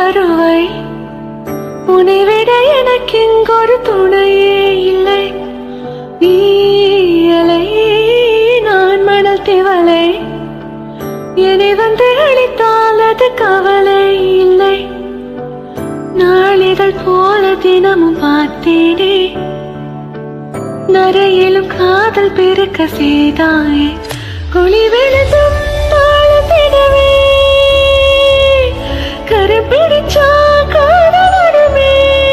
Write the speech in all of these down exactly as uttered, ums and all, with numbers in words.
தருவை உன்னை விட எனக்கு இங்கொரு துணையே இல்லை. நீலை நான் மணல் திவலை என்னை வந்து அளித்தால் அது கவலை இல்லை. நாளிதழ் போல தினமும் பார்த்தேனே நரையிலும் காதல் பெருக்க செய்தாயே. குழி விழுதும் தாழத்திடவே கரை பிடிச்சா காதல் வருமே.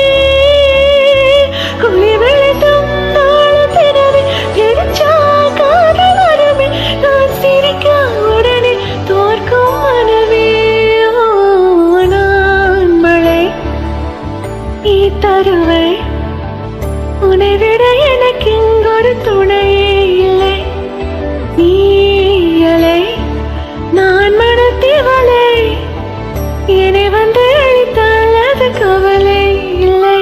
குழி விழுதும் தாழத்திடவே பிடிச்சா காதல் வருமே. நான் சிரிக்க உடனே தோற்கும் மனமே. நான் மழை நீ தருவை உன்னை விட எனக்கு இங்கொரு துணையே இல்லை. நீலை நான் மனத்திவளை என்னை வந்து அழித்தால் அது கவலை இல்லை.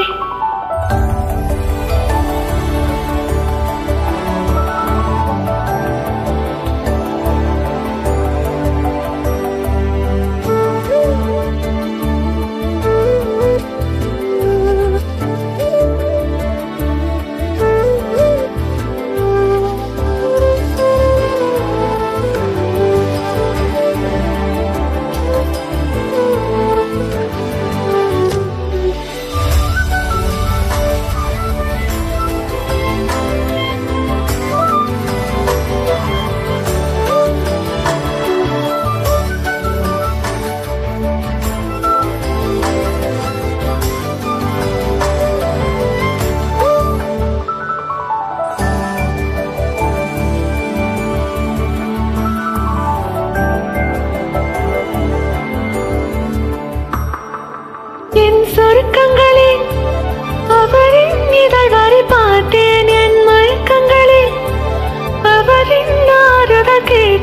என் சொருக்கங்களில் அவரின் இதழ் வரை பார்த்தேன். என் மயக்கங்களில் அவரின் ஆறுதல்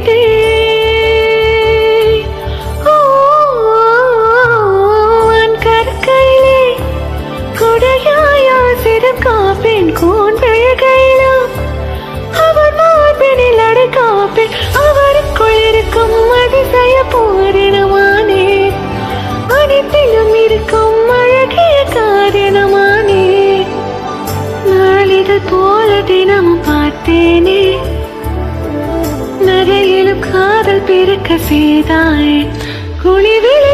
கேட்டேன். என் கற்கையிலே குடையாயா சிறு காப்பேன். கூன் பெயகையிலும் அவர் மார்பினில் அடை காப்பேன். அவருக்குள் இருக்கும் அதிசய பூரணமானே. அனைத்திலும் இருக்கும் அழகிய காரணமானே. நாளிதழ் போல தினமும் பார்த்தேனே நரையிலும் காதல் பெருக்க செய்தாயே. குழி